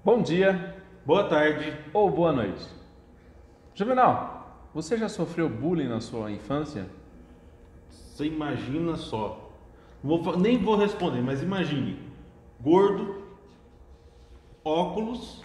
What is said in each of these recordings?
Bom dia Boa tarde. ou boa noite. Juvenal, você já sofreu bullying na sua infância? Você imagina só. Nem vou responder, mas imagine. Gordo, óculos,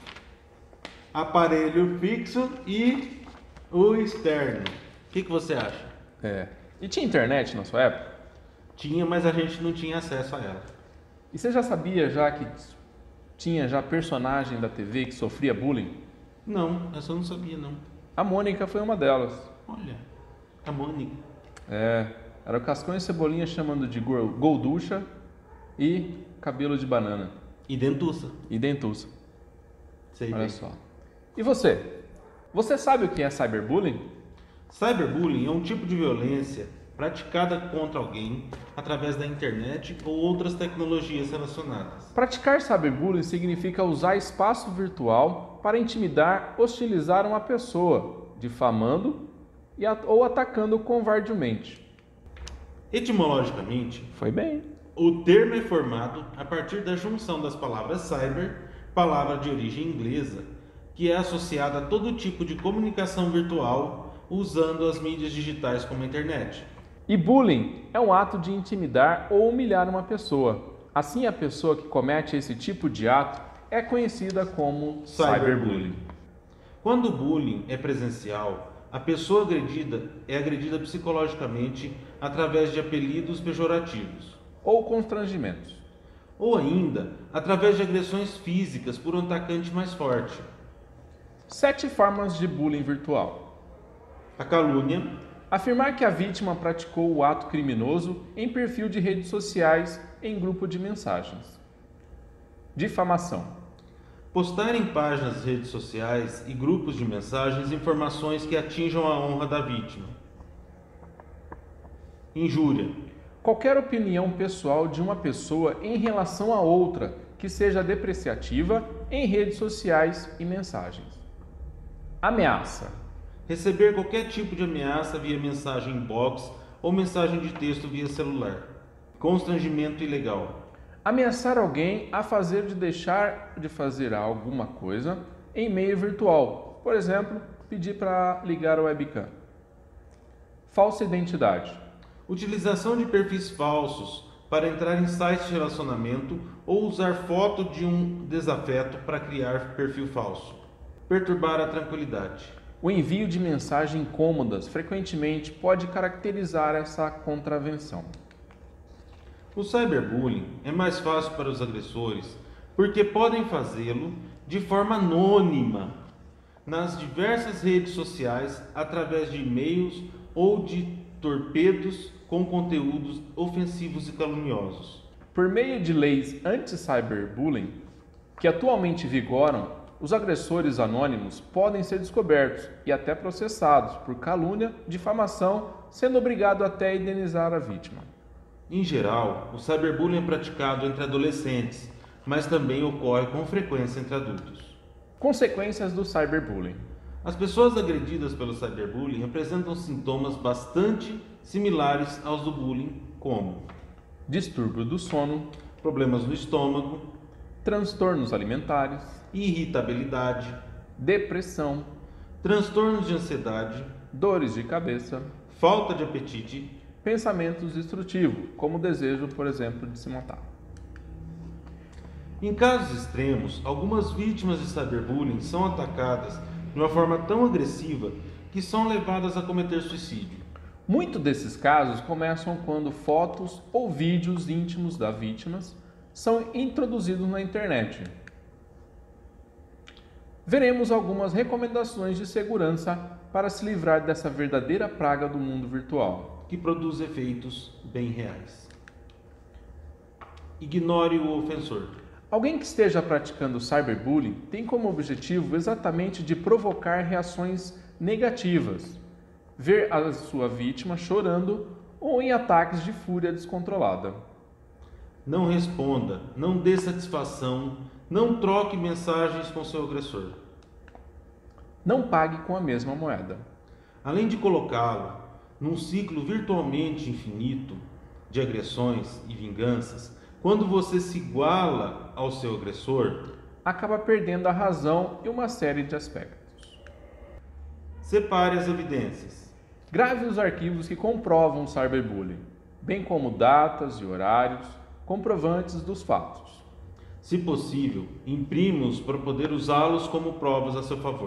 aparelho fixo e o externo. O que você acha? E tinha internet na sua época? Tinha, mas a gente não tinha acesso a ela. E você já sabia já que tinha já personagem da TV que sofria bullying? Não, essa eu não sabia não. A Mônica foi uma delas. Olha, a Mônica. Era o Cascão e Cebolinha chamando de Golducha e Cabelo de Banana. E dentuça. E Dentuça. Sei Olha bem. só. E você? Você sabe o que é cyberbullying? Cyberbullying é um tipo de violência praticada contra alguém através da internet ou outras tecnologias relacionadas. Praticar cyberbullying significa usar espaço virtual para intimidar, hostilizar uma pessoa, difamando ou atacando covardemente. Etimologicamente, Foi bem. o termo é formado a partir da junção das palavras cyber, palavra de origem inglesa, que é associada a todo tipo de comunicação virtual usando as mídias digitais como a internet. E bullying é um ato de intimidar ou humilhar uma pessoa. Assim, a pessoa que comete esse tipo de ato é conhecida como cyberbullying. Quando o bullying é presencial, a pessoa agredida é agredida psicologicamente através de apelidos pejorativos, Ou constrangimentos. ou ainda através de agressões físicas por um atacante mais forte. 7 formas de bullying virtual. A calúnia, Afirmar que a vítima praticou o ato criminoso em perfil de redes sociais em grupo de mensagens. Difamação. postar em páginas das redes sociais e grupos de mensagens informações que atinjam a honra da vítima. Injúria. Qualquer opinião pessoal de uma pessoa em relação a outra que seja depreciativa em redes sociais e mensagens. Ameaça. Receber qualquer tipo de ameaça via mensagem inbox ou mensagem de texto via celular. Constrangimento ilegal. Ameaçar alguém a fazer de deixar de fazer alguma coisa em meio virtual. Por exemplo, pedir para ligar a webcam. Falsa identidade. Utilização de perfis falsos para entrar em sites de relacionamento ou usar foto de um desafeto para criar perfil falso. Perturbar a tranquilidade. O envio de mensagens incômodas frequentemente pode caracterizar essa contravenção. O cyberbullying é mais fácil para os agressores porque podem fazê-lo de forma anônima nas diversas redes sociais através de e-mails ou de torpedos com conteúdos ofensivos e caluniosos. Por meio de leis anti-cyberbullying que atualmente vigoram, os agressores anônimos podem ser descobertos e até processados por calúnia, difamação, sendo obrigado até a indenizar a vítima. Em geral, o cyberbullying é praticado entre adolescentes, mas também ocorre com frequência entre adultos. Consequências do cyberbullying. As pessoas agredidas pelo cyberbullying apresentam sintomas bastante similares aos do bullying, como Distúrbio do sono, problemas no estômago, transtornos alimentares, irritabilidade, depressão, transtornos de ansiedade, dores de cabeça, falta de apetite, pensamentos destrutivos, como o desejo, por exemplo, de se matar. Em casos extremos, algumas vítimas de cyberbullying são atacadas de uma forma tão agressiva que são levadas a cometer suicídio. Muitos desses casos começam quando fotos ou vídeos íntimos das vítimas são introduzidos na internet. Veremos algumas recomendações de segurança para se livrar dessa verdadeira praga do mundo virtual. Que produz efeitos bem reais. Ignore o ofensor. Alguém que esteja praticando cyberbullying tem como objetivo exatamente de provocar reações negativas, ver a sua vítima chorando ou em ataques de fúria descontrolada. Não responda, não dê satisfação, não troque mensagens com seu agressor. Não pague com a mesma moeda. Além de colocá-lo num ciclo virtualmente infinito de agressões e vinganças, quando você se iguala ao seu agressor, acaba perdendo a razão em uma série de aspectos. Separe as evidências. Grave os arquivos que comprovam o cyberbullying, bem como datas e horários comprovantes dos fatos. Se possível, imprima-os para poder usá-los como provas a seu favor.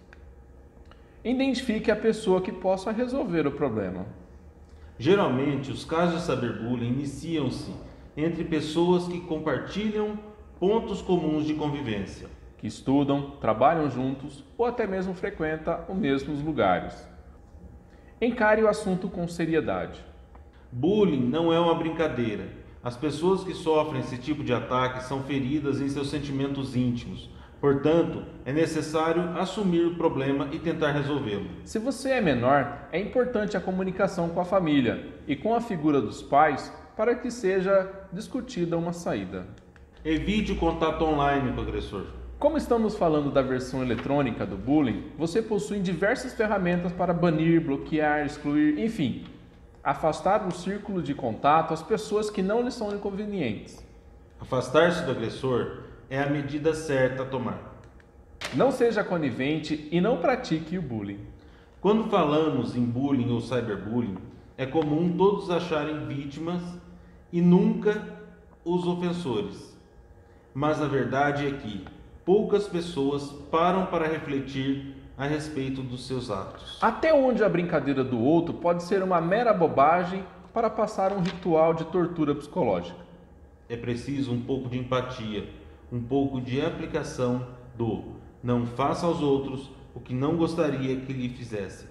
Identifique a pessoa que possa resolver o problema. Geralmente, os casos de cyberbullying iniciam-se entre pessoas que compartilham pontos comuns de convivência, Que estudam, trabalham juntos ou até mesmo frequentam os mesmos lugares. Encare o assunto com seriedade. Bullying não é uma brincadeira. As pessoas que sofrem esse tipo de ataque são feridas em seus sentimentos íntimos. Portanto, é necessário assumir o problema e tentar resolvê-lo. Se você é menor, é importante a comunicação com a família e com a figura dos pais para que seja discutida uma saída. Evite o contato online com o agressor. Como estamos falando da versão eletrônica do bullying, você possui diversas ferramentas para banir, bloquear, excluir, enfim, afastar do círculo de contato as pessoas que não lhe são inconvenientes. Afastar-se do agressor é a medida certa a tomar. Não seja conivente e não pratique o bullying. Quando falamos em bullying ou cyberbullying, é comum todos acharem vítimas e nunca os ofensores. Mas a verdade é que poucas pessoas param para refletir a respeito dos seus atos. Até onde a brincadeira do outro pode ser uma mera bobagem para passar um ritual de tortura psicológica. É preciso um pouco de empatia, um pouco de aplicação do não faça aos outros o que não gostaria que lhe fizessem.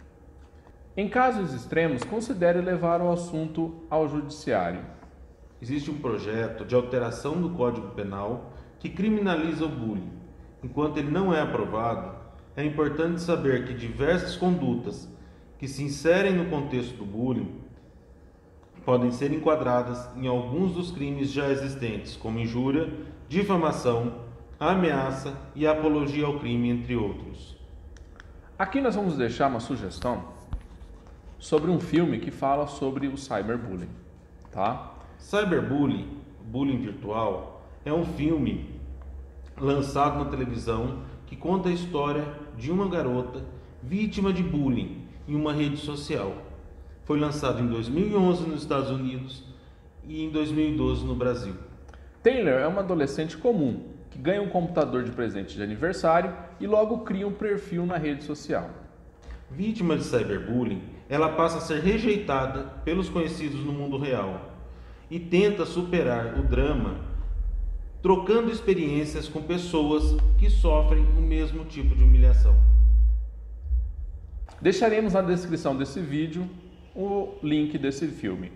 Em casos extremos, considere levar o assunto ao judiciário. Existe um projeto de alteração do Código Penal que criminaliza o bullying. Enquanto ele não é aprovado, é importante saber que diversas condutas que se inserem no contexto do bullying podem ser enquadradas em alguns dos crimes já existentes, como injúria, difamação, ameaça e apologia ao crime, entre outros. Aqui nós vamos deixar uma sugestão sobre um filme que fala sobre o cyberbullying, tá? Cyberbullying, bullying virtual, é um filme lançado na televisão que conta a história de uma garota vítima de bullying em uma rede social. Foi lançado em 2011 nos Estados Unidos e em 2012 no Brasil. Taylor é uma adolescente comum que ganha um computador de presente de aniversário e logo cria um perfil na rede social. Vítima de cyberbullying, ela passa a ser rejeitada pelos conhecidos no mundo real e tenta superar o drama trocando experiências com pessoas que sofrem o mesmo tipo de humilhação. Deixaremos na descrição desse vídeo o link desse filme.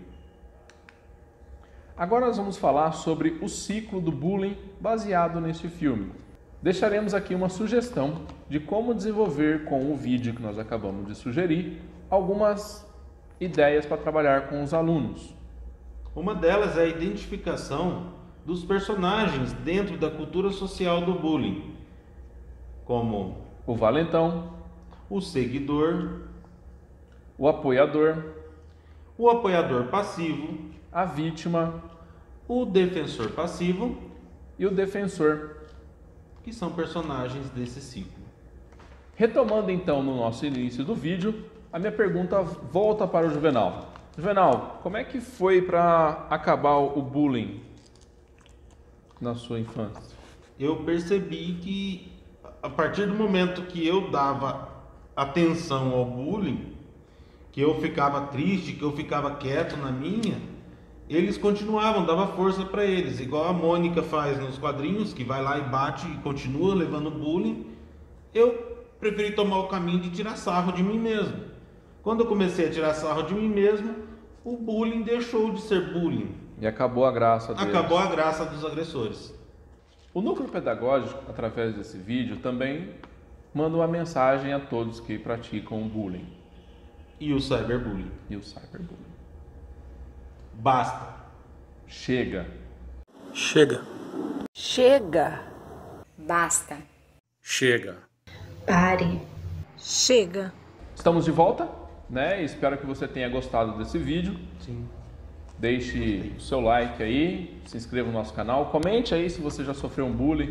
Agora nós vamos falar sobre o ciclo do bullying baseado neste filme. Deixaremos aqui uma sugestão de como desenvolver com o vídeo que nós acabamos de sugerir algumas ideias para trabalhar com os alunos. Uma delas é a identificação dos personagens dentro da cultura social do bullying, como O valentão, o seguidor, o apoiador passivo, a vítima o defensor passivo, e o defensor. que são personagens desse ciclo. Retomando então no nosso início do vídeo, a minha pergunta volta para o Juvenal. Juvenal, como é que foi para acabar o bullying na sua infância? Eu percebi que a partir do momento que eu dava atenção ao bullying, que eu ficava triste, que eu ficava quieto na minha, eles continuavam, dava força para eles, igual a Mônica faz nos quadrinhos, que vai lá e bate e continua levando bullying. Eu preferi tomar o caminho de tirar sarro de mim mesmo. Quando eu comecei a tirar sarro de mim mesmo, o bullying deixou de ser bullying. E acabou a graça deles. Acabou a graça dos agressores. O núcleo pedagógico, através desse vídeo, também manda uma mensagem a todos que praticam o bullying E o cyberbullying. e o cyberbullying. Basta. Chega. Chega. Chega. Basta. Chega. Pare. Chega. Estamos de volta, né? Espero que você tenha gostado desse vídeo. Sim. Deixe o seu like aí, se inscreva no nosso canal, comente aí se você já sofreu um bullying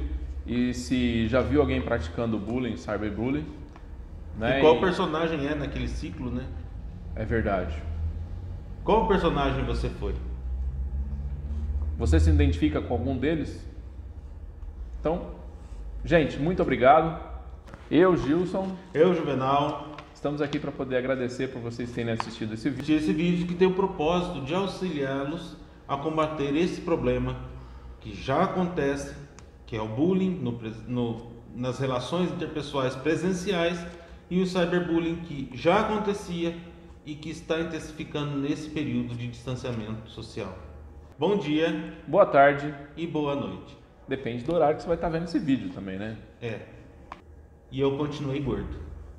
e se já viu alguém praticando bullying, cyberbullying. Né? E qual personagem é naquele ciclo, né? É verdade. Qual personagem você foi? Você se identifica com algum deles? Então, gente, muito obrigado. Eu, Gilson, Eu, Juvenal, estamos aqui para poder agradecer por vocês terem assistido esse vídeo. esse vídeo que tem o propósito de auxiliá-los a combater esse problema que já acontece, que é o bullying nas relações interpessoais presenciais e o cyberbullying que já acontecia e que está intensificando nesse período de distanciamento social. Bom dia Boa tarde. e boa noite. Depende do horário que você vai estar vendo esse vídeo também, né? E eu continuei gordo.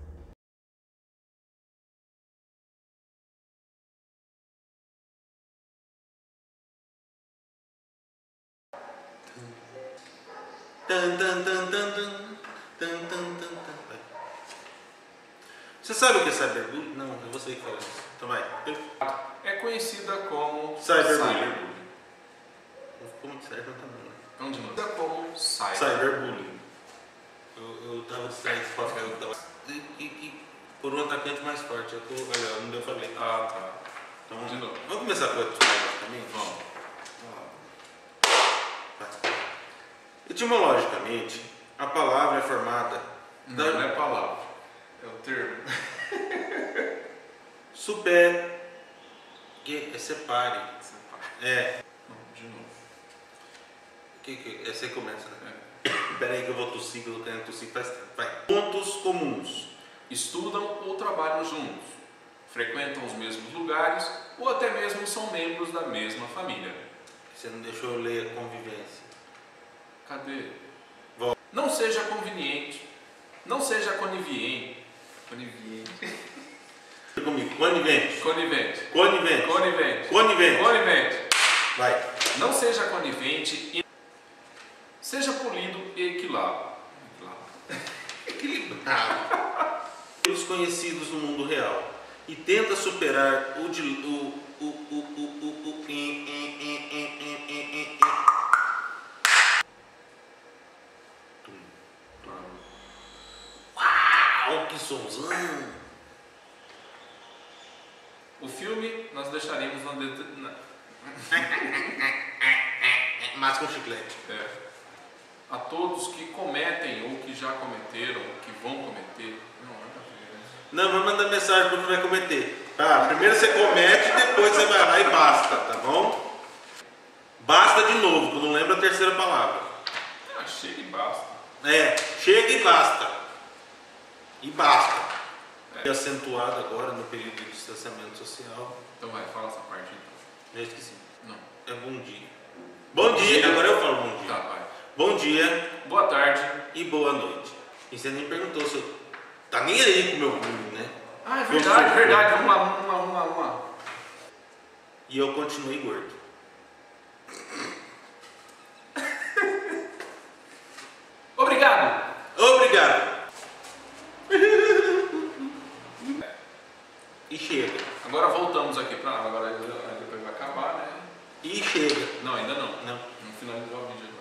Você sabe o que é cyberbullying? Não, é você que fala isso. Então vai. É conhecida como Cyberbullying. Não ficou muito certo, não tá bom, né? Vamos de novo. Conhecida como Cyberbullying. Eu tava distraído com o papel, eu tava... E por um atacante mais forte. Eu tô... Olha, não deu pra ler. Ah, tá. Então, De novo. vamos começar com a etimologicamente? Vamos. Etimologicamente, a palavra é formada Não é palavra, é o termo. super, que é separe. É. De novo. Você começa, né? Espera aí que eu vou tossir, que eu tô querendo tossir faz tempo. Vai. Pontos comuns. Estudam ou trabalham juntos, frequentam os mesmos lugares ou até mesmo são membros da mesma família. Você não deixou eu ler a convivência. Cadê? Volta. Não seja conveniente. Não seja conivente. Conivente. Comigo. Conivente. Conivente. Conivente. Conivente. Conivente. Conivente. Vai. Não seja conivente e seja polido e equilibrado. Equilibrado. Pelos conhecidos no mundo real e tenta superar Uau, que somzão! O filme nós deixaremos na Mas com chiclete. a todos que cometem ou que já cometeram, que vão cometer. Não, nada a ver, né? Não, vai mandar mensagem porque vai cometer. Tá, primeiro você comete, depois você vai lá e basta, tá bom? Basta de novo, que eu não lembro a terceira palavra. Ah, chega e basta. Chega e basta. E basta. É acentuado agora no período de distanciamento social. Então vai, fala essa parte então. Já esqueci. Não. É bom dia. Bom dia, agora eu falo bom dia. Tá, vai. Bom dia Boa tarde. e boa noite. E você nem perguntou se eu... Tá nem aí com o meu bullying, né? Ah, é verdade, verdade. Vamos lá. E eu continuei gordo. Obrigado. Obrigado. E chega. Agora voltamos aqui para... Agora depois vai acabar, né? E chega. Não, ainda não. Não. Vamos finalizar o vídeo aqui.